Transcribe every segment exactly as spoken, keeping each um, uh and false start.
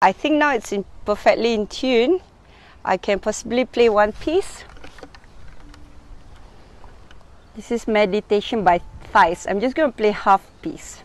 I think now it's in perfectly in tune. I can possibly play one piece. This is Meditation by Thighs. I'm just going to play half piece.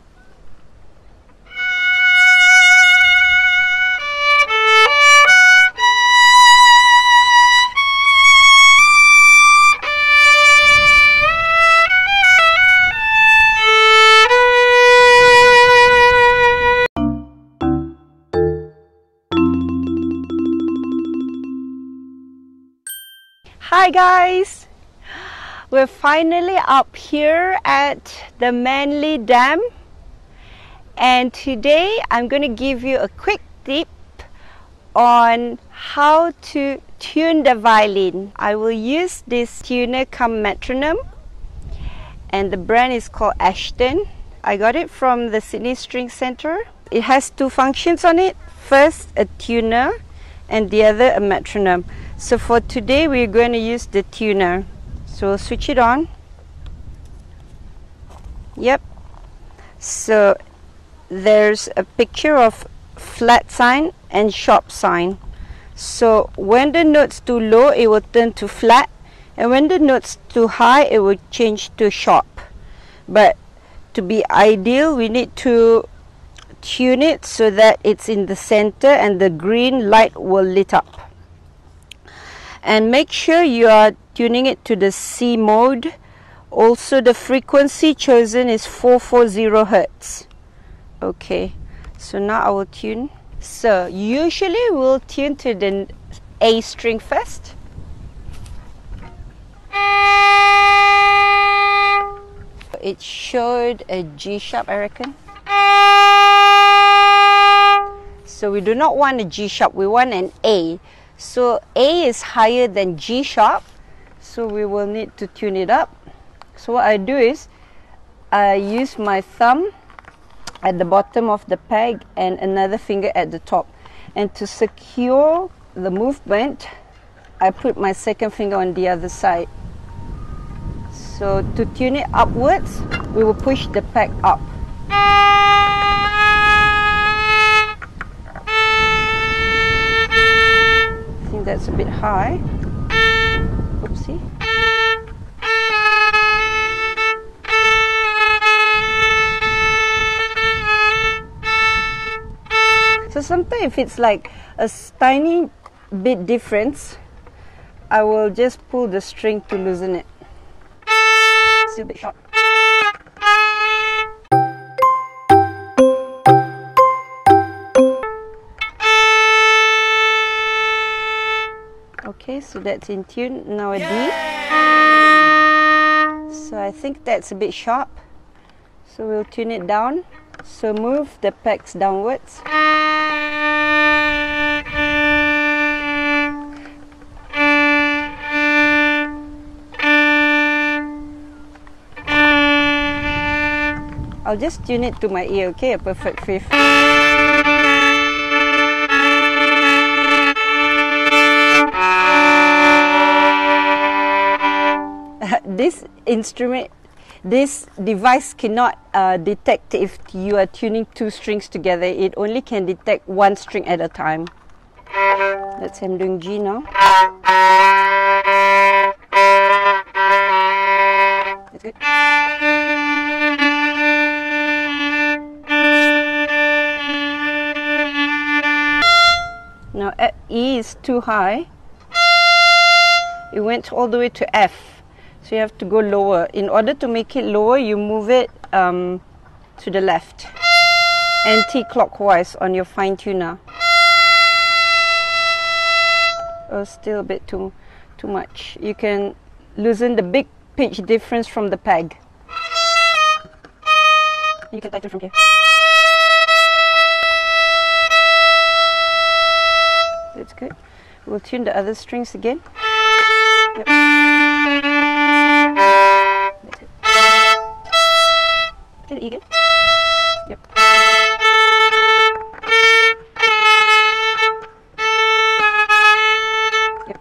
Hi guys! We're finally up here at the Manly Dam, and today I'm going to give you a quick tip on how to tune the violin. I will use this tuner cum metronome, and the brand is called Ashton. I got it from the Sydney String Centre. It has two functions on it. First, a tuner, and the other a metronome. So for today we're going to use the tuner. So we'll switch it on. Yep. So there's a picture of flat sign and sharp sign. So when the note's too low, it will turn to flat, and when the note's too high, it will change to sharp. But to be ideal, we need to tune it so that it's in the center and the green light will lit up. And make sure you are tuning it to the C mode. Also, the frequency chosen is four forty hertz. Okay, so now I will tune. So usually we'll tune to the A string first. It showed a G sharp, I reckon. So we do not want a G sharp, we want an A. So A is higher than G sharp, so we will need to tune it up. So what I do is I use my thumb at the bottom of the peg and another finger at the top, and to secure the movement I put my second finger on the other side. So to tune it upwards, we will push the peg up. I think that's a bit high. Oopsie. So sometimes if it's like a tiny bit difference, I will just pull the string to loosen it. Still a bit short. Okay, so that's in tune. Now a D. So I think that's a bit sharp. So we'll tune it down. So move the pegs downwards. I'll just tune it to my ear, okay? A perfect fifth. This instrument, this device cannot uh, detect if you are tuning two strings together. It only can detect one string at a time. Let's say I'm doing G now. That's good. Now at E is too high. It went all the way to F. So you have to go lower. In order to make it lower, you move it um, to the left, anti-clockwise on your fine tuner. Oh, still a bit too, too much. You can loosen the big pitch difference from the peg. You can tighten from here. That's good. We'll tune the other strings again. Yep. Did it again? Yep. Yep.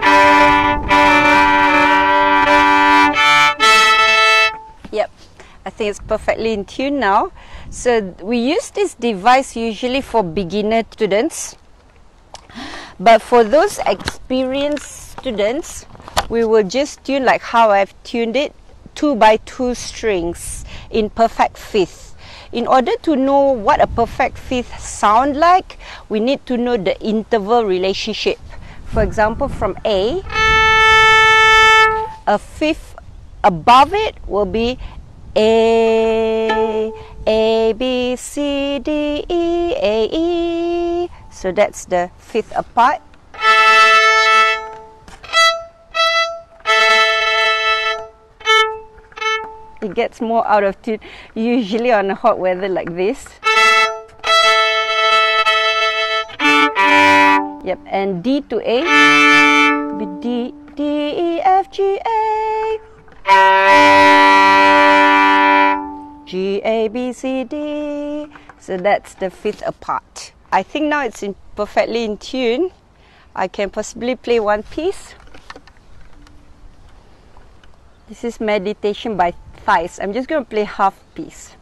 Yep. I think it's perfectly in tune now. So we use this device usually for beginner students, but for those experienced students, we will just tune like how I've tuned it, two by two strings in perfect fifth. In order to know what a perfect fifth sound like, we need to know the interval relationship. For example, from A, a fifth above it will be A, A, B, C, D, E, A, E. So that's the fifth apart. It gets more out of tune, usually on a hot weather like this. Yep, and D to A, be D, D, E, F, G, A, G, A, B, C, D. So that's the fifth apart. I think now it's in perfectly in tune. I can possibly play one piece. This is Meditation by Thighs. I'm just going to play half piece.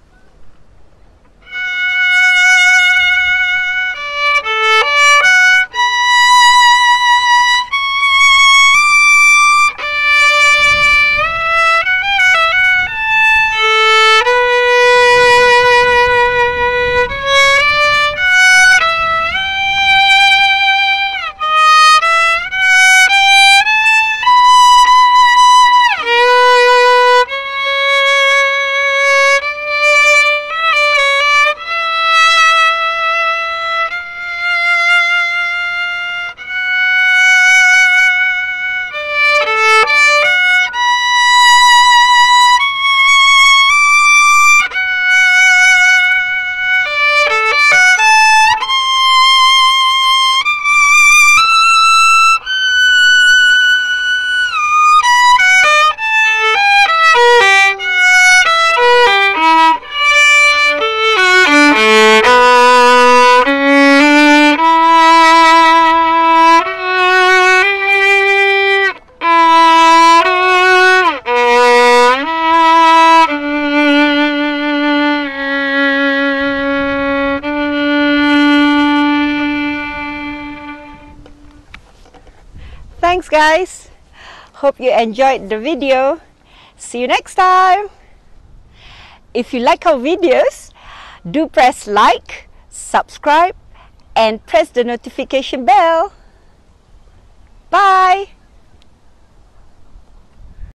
Thanks guys, hope you enjoyed the video. See you next time. If you like our videos, do press like, subscribe and press the notification bell. Bye.